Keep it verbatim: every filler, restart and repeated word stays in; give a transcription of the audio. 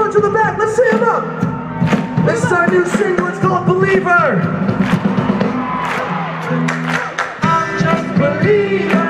bunch in the back, let's see them up. This is our new single, it's called Believer. I'm just a believer.